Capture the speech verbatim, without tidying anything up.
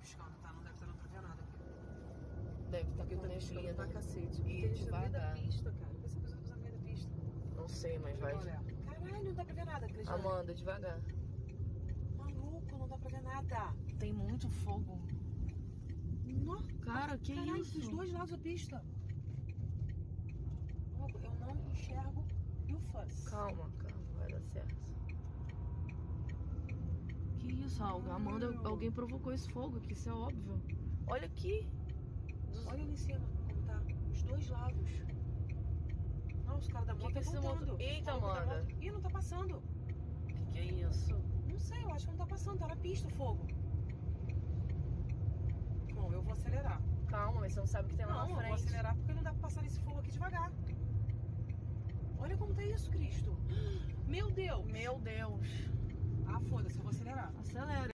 piscando, tá? Não deve estar dando pra ver nada aqui. Deve estar Porque com tá piscando neblina. pra cacete. E Porque no meio da devagar. pista, cara. Vê se a pessoa usa no meio da pista. Não sei, mas vai. Olha, caralho, não dá pra ver nada, Cristiano. Amanda, devagar. Maluco, não dá pra ver nada. Tem muito fogo. Nossa, Cara, que caralho, isso? dos dois lados da pista. Maluco, eu não enxergo o fuzz. Calma, calma, vai dar certo. Que isso, Alga? Amanda, alguém provocou esse fogo aqui, isso é óbvio. Olha aqui. Olha ali em cima, como tá. Os dois lados. Não, os caras da moto que estão esse voltando. moto- Eita, O maluco da Amanda. moto- Ih, não tá passando. Que que é isso? Não sei, eu acho que não tá passando. Tá na pista o fogo. Bom, eu vou acelerar. Calma, mas você não sabe o que tem lá Não, na eu vou frente. acelerar porque não dá pra passar nesse fogo aqui devagar. Olha como tá isso, Cristo. Meu Deus. Meu Deus. Ah, foda-se, eu vou acelerar. Acelera.